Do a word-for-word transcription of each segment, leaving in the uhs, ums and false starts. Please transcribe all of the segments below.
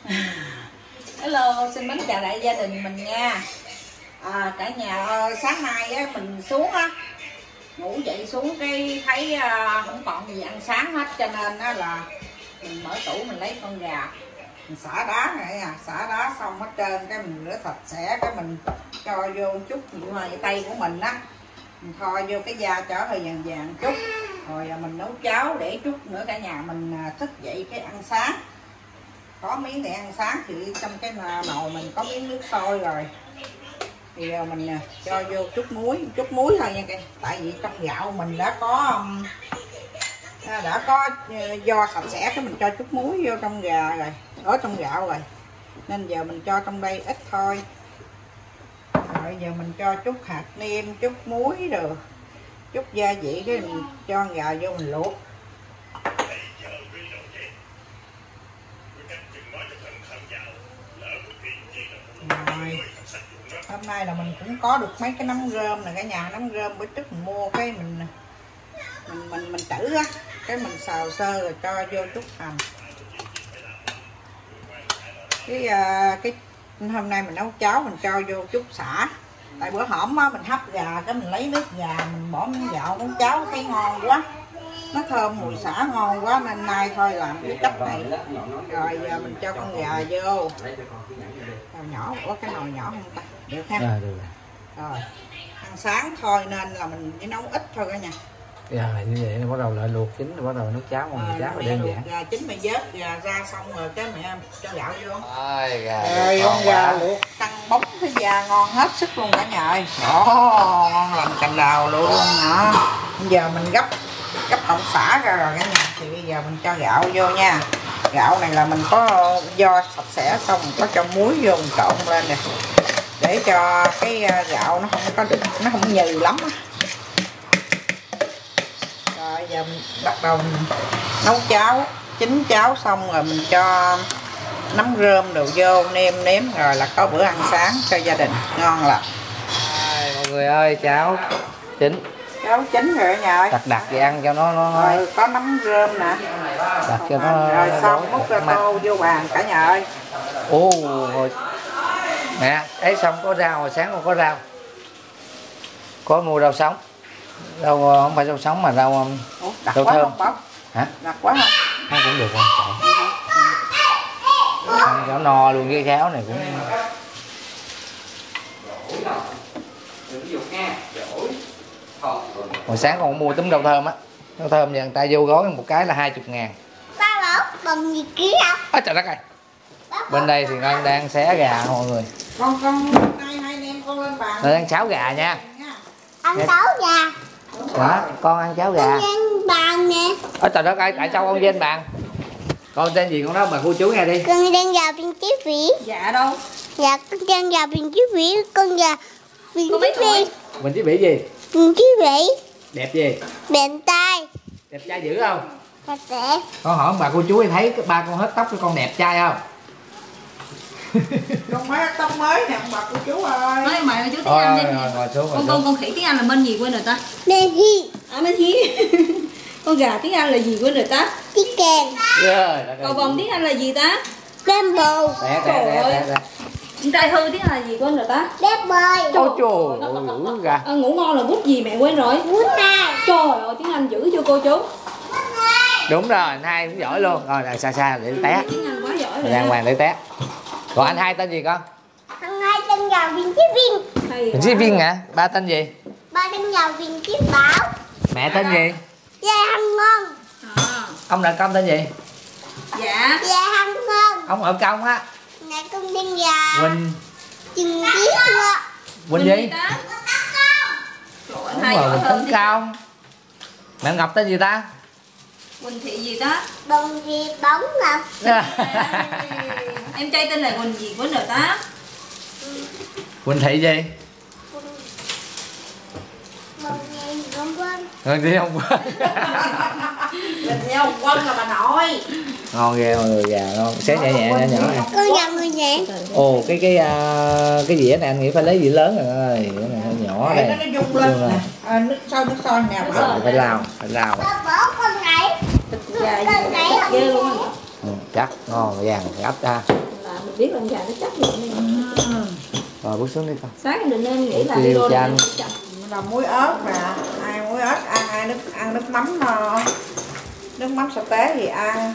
Hello, xin mến chào đại gia đình mình nha. À, cả nhà ơi, sáng nay á, mình xuống á, ngủ dậy xuống cái thấy à, không còn gì ăn sáng hết, cho nên á, là mình mở tủ mình lấy con gà, mình xả đá này à, xả đá xong hết trơn cái mình rửa sạch sẽ, cái mình cho vô chút nhiều hơi tay của mình á, mình kho vô cái da cho hơi vàng vàng chút, rồi mình nấu cháo để chút nữa cả nhà mình thức dậy cái ăn sáng. Có miếng để ăn sáng thì trong cái nồi mình có miếng nước sôi rồi thì mình cho vô chút muối, chút muối thôi nha, tại vì trong gạo mình đã có đã có do sạch sẽ, cái mình cho chút muối vô trong gà rồi, ở trong gạo rồi, nên giờ mình cho trong đây ít thôi. Rồi giờ mình cho chút hạt nêm, chút muối rồi chút gia vị, cái mình cho gà vô mình luộc. Rồi. Hôm nay là mình cũng có được mấy cái nấm rơm nè cả nhà, nấm rơm bữa trước mình mua cái mình mình mình mình trữ á, cái mình xào sơ rồi cho vô chút hành. Cái cái hôm nay mình nấu cháo mình cho vô chút sả. Tại bữa hổm á mình hấp gà cái mình lấy nước gà mình bỏ miếng gạo nấu cháo thấy ngon quá. Nó thơm mùi sả ngon quá nên nay thôi làm cái cách này. Rồi giờ mình cho con gà vô. Nồi nhỏ, có cái nồi nhỏ không ta? Được ha? À, được. Rồi. Ăn sáng thôi nên là mình chỉ nấu ít thôi cả nhà. Rồi như vậy nó bắt đầu lại luộc chín rồi bắt đầu nấu cháo, còn cháo là đơn giản. Gà chín mày vớt gà ra xong rồi cái mẹ cho gạo vô. Rồi gà. Rồi con gà luộc căng bóng cái da ngon hết sức luôn cả nhà ơi. Đó, ngon lành cành đào luôn đó. Bây giờ mình gấp gấp đậu xả ra rồi cả nhà, thì bây giờ mình cho gạo vô nha. Gạo này là mình có do sạch sẽ xong mình có cho muối vô mình trộn lên nè, để cho cái gạo nó không có được, nó không nhừ lắm. Rồi giờ mình bắt đầu mình nấu cháo, chín cháo xong rồi mình cho nấm rơm đồ vô nêm nếm rồi là có bữa ăn sáng cho gia đình ngon lắm. Rồi, mọi người ơi, cháo chín. Cháo chín rồi cả nhà ơi. Đặt đặt vậy ăn cho nó nó rồi, có nấm rơm nè. Đặt cho nó rồi xong múc ra tô vô bàn cả nhà ơi. Ồ, rồi. Nè, ấy xong có rau, hồi sáng còn có rau. Có mua rau sống. Rau không phải rau sống mà rau Ủa, đặt rau quá thơm. Không bóc? Hả? Đặt quá không? Nó cũng được không? Ăn cho no luôn, cái cháo này cũng hồi sáng còn mua túm rau thơm á, rau thơm nhà người ta vô gói một cái là hai mươi ngàn. Ba bảo bằng gì ký đâu? Ôi trời đất ơi. Bên đây thì Ngân đang xé gà mọi người. Con con hai hai anh em con lên bàn. Nó đang cháo gà nha. Ăn cháo gà. Đó, con ăn cháo gà. Con trên bàn nè. Ôi trời đất ơi, tại sao con trên bàn? Con tên gì con đó bà cô chú nghe đi. Con đang vào bên chí vĩ. Dạ đâu? Dạ con đang vào bên chí vĩ, con vào bên chí vĩ. Mình chí vĩ gì? Bên chí vĩ. Đẹp gì? Đẹp trai. Đẹp trai dữ không? Đẹp đẹp. Con hỏi bà cô chú thấy ba con hết tóc cho con đẹp trai không? Con mới tóc mới nè ông bà cô chú ơi. Nói mày chú tiếng Anh đi. Ngồi xuống, Con con con khỉ tiếng Anh là bên gì quên rồi ta? Bên hi. À bên hi. Con gà tiếng Anh là gì quên rồi ta? Chicken. Cầu vồng tiếng Anh là gì ta? Rainbow. Té té té té. Con trai hư tiếng Anh là gì quên rồi ta? Đẹp bơi. Ôi trời ơi, ngủ gà. À, ngủ ngon là bút gì mẹ quên rồi. Bút này. Trời ơi tiếng Anh dữ chưa cô chú? Đúng rồi, anh hai cũng giỏi luôn. Rồi là xa xa để té. Tiếng Anh quá giỏi rồi. Đàng hoàng để té. Còn anh hai tên gì con? Thằng hai tên vào viên chí viên. Viên chí viên hả? Ba tên gì? Ba tên vào viên chí bảo. Mẹ tên gì? Dạ hăng ngon. À. Ông nội công tên gì? Dạ. Dạ hăng ngon. Ông nội công á. Mẹ con tên là Quỳnh. Chừng Chí ngọ. Quỳnh gì? Ta? Trời ơi, Đúng hai rồi, giỏi Quỳnh hơn Tấn đi. Công. Mẹ Ngọc tên gì ta? Quỳnh Thị gì ta? Bông gì bóng ngọc. Em trai tên là Quỳnh gì quên rồi ta? Quỳnh Thị gì? Bông gì không quên. Quỳnh Thị không quên. Mình theo ông Quân là bà nội. Ngon ghê mọi người, gà ngon, xé nhẹ nhẹ nhỏ nhỏ này. Con nhà người nhẹ. Ồ, cái cái uh, cái dĩa này anh nghĩ phải lấy dĩa lớn rồi ơi, cái này hơi nhỏ đây. Nó nó rung lên nè. À, nước sôi nước sôi nè. Phải lao, phải lao. Ba bỏ con này. Gà gì Con này ghê luôn. Ừ, chắc ngon, vàng gấp ra. biết là con gà nó chắc vậy nên Ừ. Rồi bước xuống đi con. sáng em định em nghĩ là Tiêu đi đô chanh. Là muối ớt nè, ai muối ớt ăn, ai nước ăn nước mắm ờ, nước mắm sa tế thì ăn.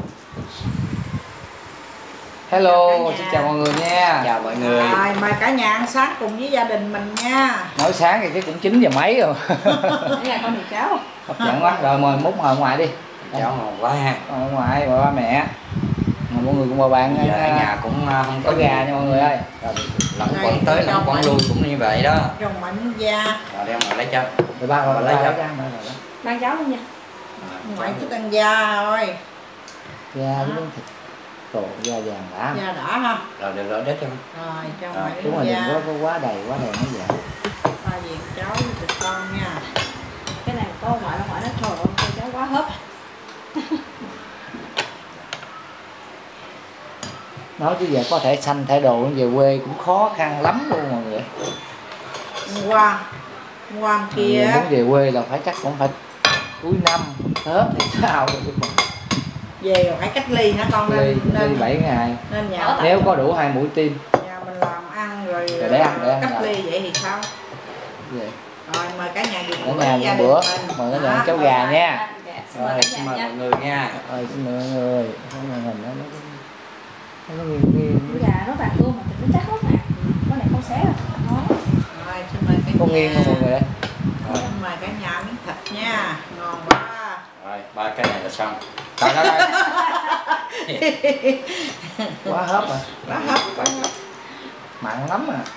Hello, Cả nhà. xin chào mọi người nha. Chào mọi người. Rồi mời cả nhà ăn sáng cùng với gia đình mình nha. Nói sáng thì chứ cũng chín giờ mấy rồi. ở nhà con thì cháu Hấp dẫn quá. Rồi mời múc ngồi ngoài đi. Cháu ngon quá ha. Ngồi ngoài ba, ba mẹ. Ngồi mọi người cùng bà bạn. Giờ ở nhà cũng uh, không có có gà nha mọi người ơi. Lẫn quẩn tới lẫn quẩn lui cũng như vậy đó. Trong mảnh da. Rồi đem mà lấy cho. Rồi ba, ba, Bà ba lấy lấy cho. cho. ban cháu luôn nha. Ngoại thích ăn da thôi. Da với miếng thịt. Tổ da vàng đã. Da đỏ ha. Rồi được rồi đết cho. Rồi trong Rồi, mảnh Đúng rồi, đừng da. có, có quá đầy, quá đầy nó dạ. Ta diện cháu với thịt con nha. Cái này có ngoại ngoại nó trời ơi con cháu quá hấp. Nói chứ giờ có thể xanh thể đồ về quê cũng khó khăn lắm luôn mọi người. Hôm qua, hôm qua hôm kia Mọi người muốn về quê là phải chắc cũng phải cuối năm, Tết thì sao được mà. về rồi phải cách ly hả con, Ly, nên nên ly bảy ngày. nên nhà Nếu có đủ hai mũi tiêm. nhà mình làm ăn rồi, Rồi để ăn, để ăn cách rồi. ly vậy thì sao? Vậy. Rồi mời cả nhà dùng Ở bữa nhà với gia một đình bữa, mình. mời cả nhà Đó. ăn cháo gà nha. Rồi Rồi xin mời mọi người nha. Rồi xin mời mọi người. Cái màn hình nó nó nó nó nghiêng nghiêng. con gà nó vàng luôn mà thịt nó chắc lắm nè. Con này không xé đâu nó Rồi xin mời cả Có nhà. nghiêng không mọi người ơi? Rồi, Xin mời cả nhà miếng thịt nha, ngon quá. rồi ba cái này là xong. Rồi đó đây. Quá hấp à. Đó hấp. Mặn lắm à.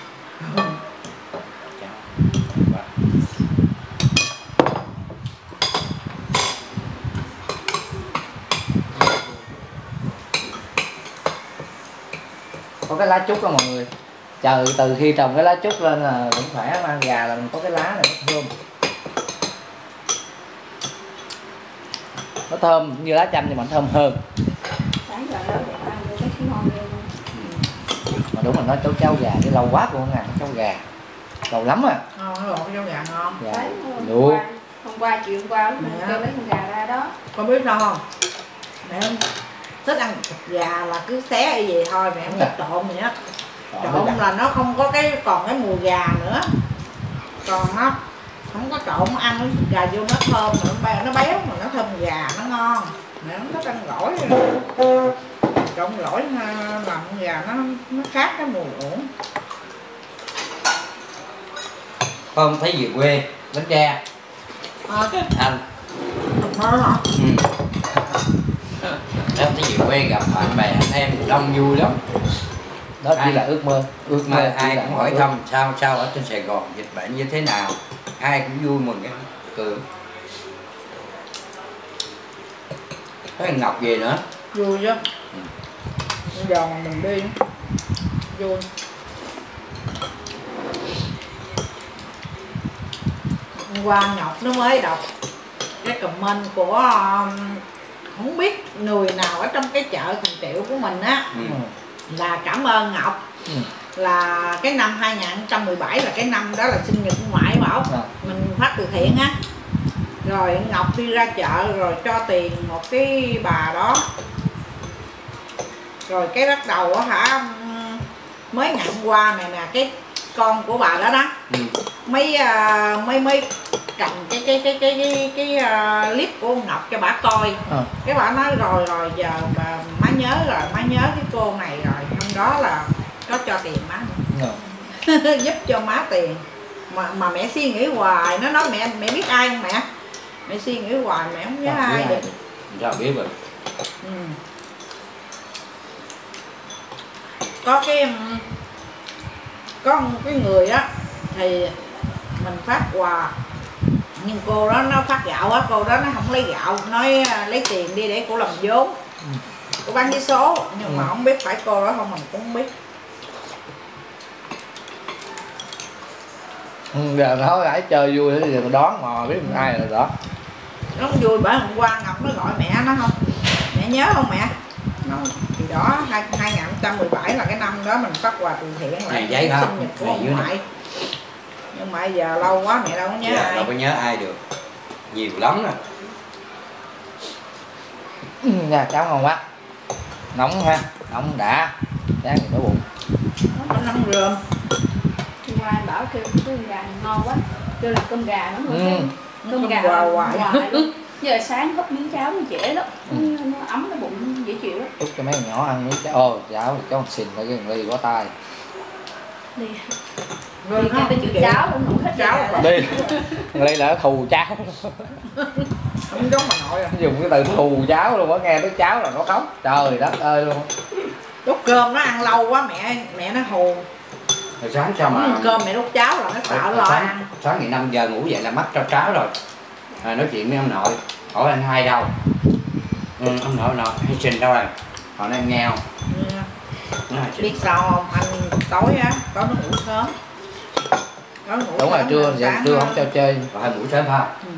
Có cái lá trúc đó mọi người. Chờ từ khi trồng cái lá trúc lên là cũng khỏe, mà gà là mình có cái lá này nó thơm. Nó thơm như lá chanh nhưng mà nó thơm hơn. sáng giờ đó để ăn vô cái khí ngon ghê luôn. Mà đúng là nó cháo cháo gà chứ lâu quá cũng không ăn cháo gà. Lâu lắm à. Ngon, lộn cháo gà ngon. Dạ. Sáng hôm Đủ. qua, hôm qua chiều hôm qua mình Dạ. kêu lấy con gà ra đó. Con biết sao không? Mẹ không thích ăn thịt gà là cứ xé y gì thôi, mẹ không thích trộn gì á. Trộn là nó không có cái còn cái mùi gà nữa. Còn nó không có trộn ăn cái thịt gà vô nó thơm, mà nó béo, nó béo mà nó thơm gà, nó ngon. Mẹ không thích ăn gỏi. Trộn gỏi ha, làm con gà nó nó khác cái mùi uổng. Không thấy về quê Bến Tre À, anh. thôi hả? Ừ. Em thấy về quê gặp bạn bè anh em đông vui lắm. Đó chỉ Ai- là ước mơ. Ước Mà mơ. ai chỉ là cũng hỏi ước. thăm sao sao ở trên Sài Gòn dịch bệnh như thế nào, ai cũng vui mừng cái cười. Có thằng Ngọc về nữa. Vui chứ. Bây giờ mà mình đi vui. Hôm qua Ngọc nó mới đọc cái comment của um, không biết người nào ở trong cái chợ Thành Triệu của mình á, Ừ. là cảm ơn Ngọc. Ừ. Là cái năm hai không một bảy là cái năm đó là sinh nhật của ngoại Bảo, Dạ. mình phát từ thiện á. Rồi Ngọc đi ra chợ rồi cho tiền một cái bà đó. Rồi cái bắt đầu á hả, mới nhận qua này nè, cái con của bà đó đó Ừ. mấy uh, mấy mấy cầm cái cái cái cái cái, cái uh, clip của ông Ngọc cho bà coi. Ờ. Cái bà nói rồi rồi giờ bà má nhớ rồi, má nhớ cái cô này rồi, hôm đó là có cho tiền má Dạ. giúp cho má tiền. Mà mà mẹ suy nghĩ hoài, nó nói mẹ mẹ biết ai không mẹ? Mẹ suy nghĩ hoài mẹ không nhớ Ờ, ai biết được. ai. Sao biết rồi. Ừ. Có cái um, có một cái người á thì mình phát quà, nhưng cô đó nó phát gạo á, cô đó nó không lấy gạo, nói uh, lấy tiền đi để cô làm vốn. Ừ. Cô bán vé số nhưng Ừ. mà không biết phải cô đó không, mình cũng không biết. Ừ, giờ nói gãi chơi vui thì giờ đoán mò biết ai rồi đó. Nó cũng vui, bởi hôm qua Ngọc nó gọi mẹ nó không, mẹ nhớ không mẹ? Nó thì đó hai không một bảy là cái năm đó mình phát quà từ thiện lại Này giấy không? sinh nhật của Này ông dưới này. ngoại. Nhưng mà giờ lâu quá mẹ đâu có nhớ Dạ, ai. đâu có nhớ ai được, nhiều lắm rồi. Ừ, dạ cháo ngon quá. Nóng ha, nóng đã. sáng thì đói bụng. Có năm rơm. Hôm qua anh bảo kêu cái cơm gà ngon quá, kêu là cơm gà nó Ừ. ngon. Cơm gà hoài hoài. hoài luôn. Giờ sáng hấp miếng cháo nó dễ lắm, Ừ. nó ấm cái bụng dễ chịu lắm. Chúc cho mấy con nhỏ ăn miếng cháo. Ồ, cháo thì cháu xình phải cái ly quá tay. Đi. Rồi Đi nó cái chữ cháo cũng không thích cháo cháo. Đi. Ly là thù cháo. không giống bà nội à. Dùng cái từ thù cháo luôn á, nghe tới cháo là nó khóc. Trời đất ơi luôn. Đút cơm nó ăn lâu quá mẹ mẹ nó hù. Rồi sáng sao mà Mà cơm mẹ đút cháo là nó sợ lo sáng, ăn. sáng thì năm giờ ngủ dậy là mắt trao tráo rồi. À, nói chuyện với ông nội, hỏi anh hai đâu. Ừ, ông nội nội hay Trình đâu rồi, họ đang nghèo. Ừ. Nó là Trình. Biết sao không, anh tối á tối nó ngủ sớm. Tối ngủ Đúng rồi, sớm trưa rồi giờ sáng trưa nó- không cho chơi. Rồi hai buổi sớm phải không? Ừ.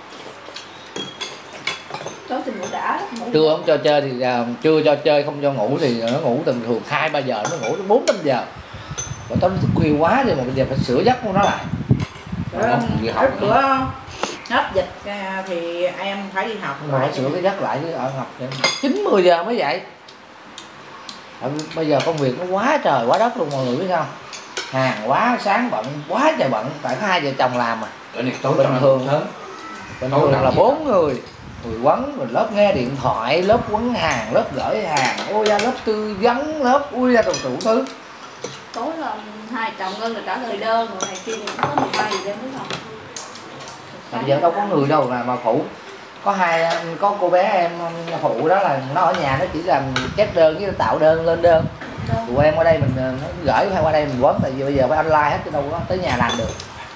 Tối thì ngủ đã, ngủ Trưa không cho chơi thì uh, trưa cho chơi không cho ngủ thì nó ngủ thường thường hai ba giờ, nó ngủ đến bốn năm giờ. Rồi tối nó thức khuya quá thì mà bây giờ phải sửa giấc của nó lại. Bữa, Không, đi học hết bữa hết dịch à, thì em phải đi học Mà lại. phải sửa cái giấc lại chứ ở học chín mười giờ mới dậy. Ở bây giờ công việc nó quá trời quá đất luôn mọi người biết không? Hàng quá, sáng bận quá trời bận, tại có hai vợ chồng làm mà. Ở này tối Bình trong thường. sớm. Bình Tối thường làm là gì bốn người, người quấn, rồi lớp nghe điện thoại, lớp quấn hàng, lớp gửi hàng, ôi ra lớp tư vấn, lớp ui ra đủ đủ thứ. tối là hai chồng Ngân là trả lời đơn rồi này kia cũng có mười hai giờ đêm đúng không? Bây giờ đâu có người đâu là mà phụ. Có hai có cô bé em phụ đó là nó ở nhà nó chỉ làm chép đơn với tạo đơn lên đơn. Tụi em ở đây mình nó gửi hay qua đây mình quấn, tại vì bây giờ phải online hết chứ đâu có tới nhà làm được.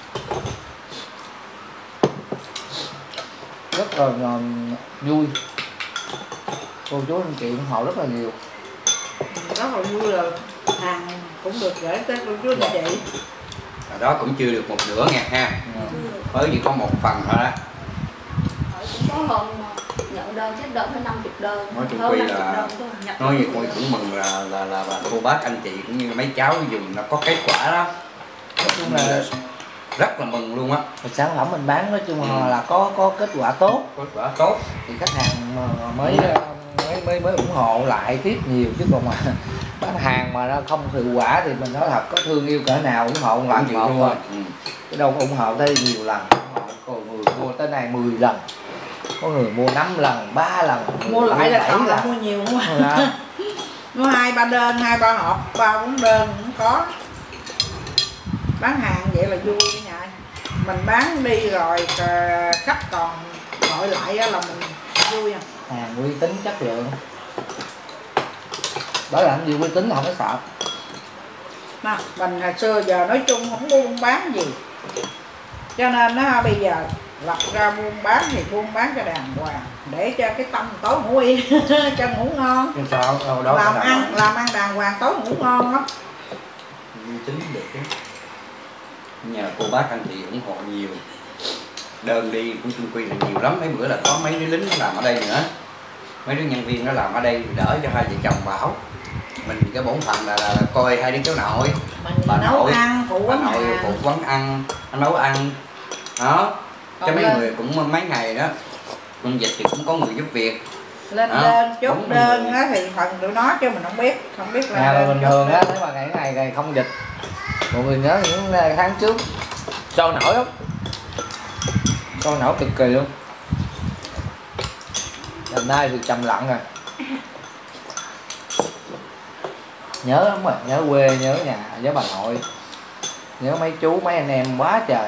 Rất là uh, vui. Cô chú anh chị ủng hộ rất là nhiều. Rất là vui là hàng cũng được gửi tới cô chú anh chị. Ở đó cũng chưa được một nửa nghe ha. Ừ. Mới chỉ có một phần thôi đó. Hỏi cũng có hơn mà nhận đơn chết đơn phải năm mươi đơn. Nói chung hơn quy năm mươi là- đơn thôi, nhập Nói gì đơn. tôi cũng mừng là là là bà cô bác anh chị cũng như mấy cháu dùng nó có kết quả đó. Nói chung là Rất là mừng luôn á. sản phẩm mình bán nói chung Ừ. là có có kết quả tốt. Kết quả tốt. Thì khách hàng mà mới mới mới mới ủng hộ lại tiếp nhiều, chứ còn mà bán hàng mà nó không hiệu quả thì mình nói thật có thương yêu cỡ nào ủng hộ lại Làm gì một luôn thôi, rồi. Ừ. chứ đâu có ủng hộ tới nhiều lần. Ủng hộ còn người mua tới này mười lần, có người mua năm lần, ba lần, Mua lại là bảy không là lần. mua nhiều không à. Dạ. Mua hai ba đơn, hai ba hộp, ba bốn đơn cũng có. Bán hàng vậy là vui nha. Mình bán đi rồi à, khách còn gọi lại á là mình vui à. Hàng uy tín chất lượng, đó là làm gì uy tín là không có sợ. Mà mình hồi xưa giờ nói chung không buôn bán gì, cho nên nó bây giờ lập ra buôn bán thì buôn bán cho đàng hoàng, để cho cái tâm tối ngủ yên cho ngủ ngon. Nhưng sao đâu đó Làm là ăn làm ăn đàng hoàng tối ngủ ngon lắm. uy tín được chứ. Nhờ cô bác anh chị ủng hộ nhiều. Đơn đi cũng chung quy là nhiều lắm. Mấy bữa là có mấy đứa lính nó làm ở đây nữa. Mấy đứa nhân viên nó làm ở đây đỡ cho hai vợ chồng bảo. Mình cái bổn phận là, là, là coi hai đứa cháu nội. Mình Bà nấu nội, ăn phụ Bà quán nội phụ hàng. quán ăn, anh nấu ăn. Đó. Cho Còn mấy lên- người cũng mấy ngày đó. Công dịch thì cũng có người giúp việc. lên Đó, đơn chốt đúng đơn rồi. á thì phần tụi nó chứ mình không biết không biết là Nhà là đơn, bình chốt thường á, đơn. nếu mà ngày ngày ngày không dịch, mọi người nhớ những tháng trước sôi nổi lắm, sôi nổi cực kỳ luôn. Hôm nay thì trầm lặng rồi, nhớ lắm rồi, nhớ quê, nhớ nhà, nhớ bà nội, nhớ mấy chú mấy anh em quá trời.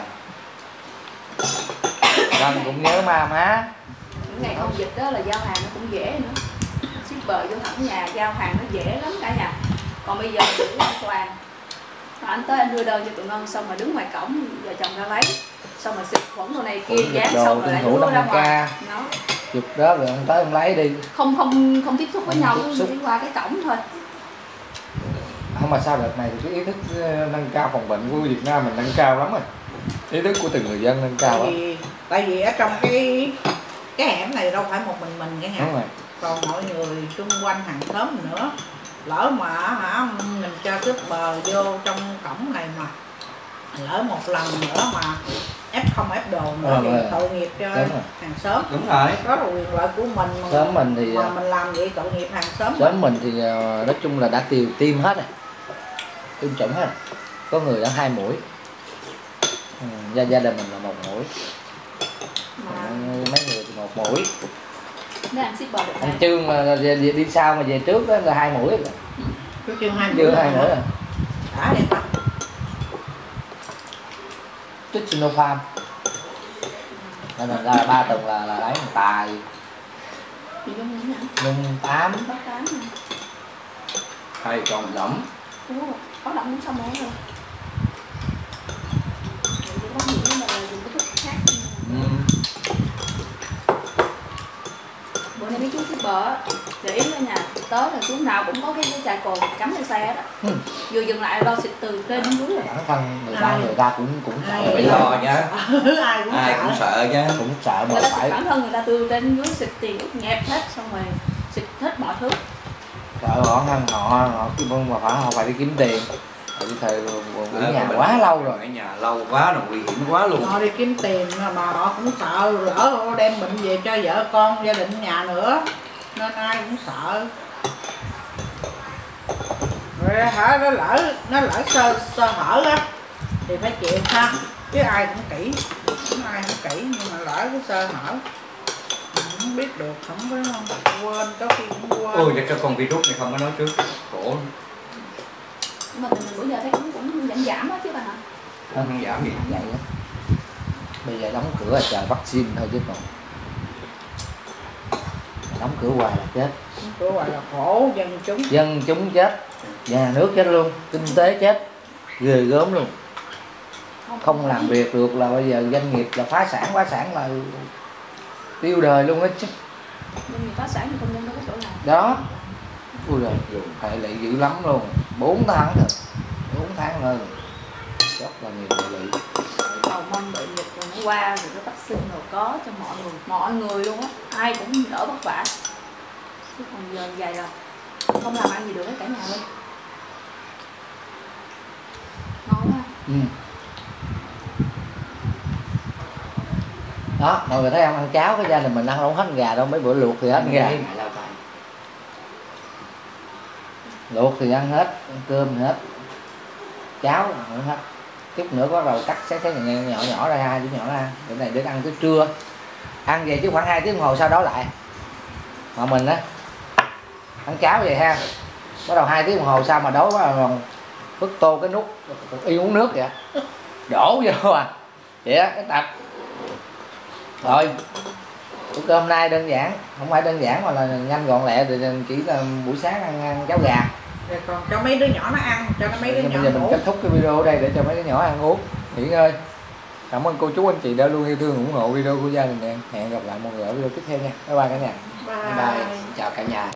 Răng cũng nhớ ma má. Những ngày không dịch đó là giao hàng nó cũng dễ nữa. Shipper vô thẳng nhà giao hàng nó dễ lắm cả nhà. Còn bây giờ giữ an toàn. Mà anh tới anh đưa đơn cho tụi Ngân xong rồi đứng ngoài cổng vợ chồng ra lấy. Xong rồi xịt khuẩn đồ này kia Cũng dán đồ, xong rồi lại tuân thủ đưa ra năm K. ngoài. Nó Chụp đó rồi ông tới ông lấy đi. không không không tiếp xúc với Không nhau, tiếp xúc. đi qua cái cổng thôi. Không mà sao đợt này thì cái ý thức ờ, nâng cao phòng bệnh của Việt Nam mình nâng cao lắm rồi. Ý thức của từng người dân nâng cao tại lắm. vì tại vì ở trong cái cái hẻm này đâu phải một mình mình cả nhà, Đúng rồi. còn mọi người xung quanh hàng xóm mình nữa. Lỡ mà hả mình cho shipper vô trong cổng này mà lỡ một lần nữa mà ép không ép đồ nữa Ờ, thì rồi. tội nghiệp cho Đúng rồi. hàng xóm. Đúng rồi. Đó là quyền lợi của mình mà, Xóm mình thì mà mình làm vậy tội nghiệp hàng xóm. xóm mình thì ờ, nói chung là đã tiêm tiêm hết rồi, tiêm chủng hết rồi. Có người đã hai mũi, ừ, gia gia đình mình là một mũi, Mà mấy người thì một mũi. mấy anh shipper được Anh đây. Trương mà về, về đi sau mà về trước đó là hai mũi rồi. Cái chương hai Chưa hai mũi rồi. đã vậy ta. Chích Sinopharm. Nên là ra ba tuần là là lấy một tài Thì giống như thế nào? nhung tám. Bác tám nè. Hai con lỏng. Đúng rồi, có động cũng xong rồi. Vậy thì bác nghĩ là dùng cái thuốc khác. Ừ. Bữa nay mấy chú shipper á, để ý ở nhà tới là chú nào cũng có cái cái chai cồn cắm trên xe đó. Ừ. Vừa dừng lại lo xịt từ trên đến dưới rồi. Bản thân người ta người ta cũng cũng Ai sợ Phải bị lo chứ. Ai cũng Ai sợ. cũng sợ chứ. cũng sợ mà Người ta phải xịt bản thân người ta từ trên đến dưới xịt tiền ướt nhẹp hết xong rồi xịt hết mọi thứ. sợ họ ăn họ họ cái mà phải họ phải đi kiếm tiền. Tại vì thời ở Ở nhà bên quá này, lâu rồi. ở nhà lâu quá rồi, nguy hiểm quá luôn. Họ đi kiếm tiền mà, mà họ cũng sợ lỡ họ đem bệnh về cho vợ con gia đình nhà nữa nên ai cũng sợ. Rồi hả nó lỡ nó lỡ sơ sơ hở á thì phải chịu ha, chứ ai cũng kỹ, ai cũng kỹ nhưng mà lỡ cái sơ hở không biết được, không có quên, có khi cũng quên. Ôi cái con virus này không có nói trước, khổ. Nhưng mà tình hình bữa giờ thấy cũng cũng giảm giảm á chứ bà hả? Không giảm gì. Vậy đó. Bây giờ đóng cửa là chờ vaccine thôi chứ còn đóng cửa hoài là chết. Cửa gọi là khổ dân chúng. Dân chúng chết, nhà nước chết luôn, kinh tế chết, ghê gớm luôn. Không làm việc được là bây giờ doanh nghiệp là phá sản, phá sản là tiêu đời luôn á chứ. Doanh nghiệp phá sản thì công nhân đâu có chỗ nào. Đó. Ui rồi, hệ lụy dữ lắm luôn. bốn tháng rồi. bốn tháng hơn. Rất là nhiều hệ lụy. Cầu mong bệnh dịch rồi nó qua rồi cái vaccine rồi có cho mọi người, mọi người luôn á, ai cũng đỡ vất vả. Chứ còn giờ vậy là không làm ăn gì được hết cả nhà luôn. Ngon quá. Ừ. Đó, mọi người thấy không, ăn cháo cái gia đình mình ăn không hết gà đâu, mấy bữa luộc thì hết gà. Luộc thì ăn hết, ăn cơm thì hết, cháo ăn hết. Chút nữa có đầu cắt xé xé nhỏ nhỏ ra, hai đứa nhỏ ra, cái này để ăn tới trưa. Ăn về chứ khoảng hai tiếng đồng hồ sau đó lại. Mà mình á ăn cháo vậy ha, bắt đầu hai tiếng đồng hồ sau mà đói quá rồi vứt tô cái nút y uống nước vậy, đổ vô à vậy á, cái tập rồi. Bữa cơm hôm nay đơn giản, không phải đơn giản mà là nhanh gọn lẹ, thì chỉ là buổi sáng ăn, ăn cháo gà. Rồi còn cho mấy đứa nhỏ nó ăn, cho nó mấy đứa Bây nhỏ giờ mình ngủ. kết thúc cái video ở đây để cho mấy đứa nhỏ ăn uống, nghỉ ngơi. Cảm ơn cô chú anh chị đã luôn yêu thương ủng hộ video của gia đình em. Hẹn gặp lại mọi người ở video tiếp theo nha. Bye bye cả nhà. Bye. Bye. Chào cả nhà.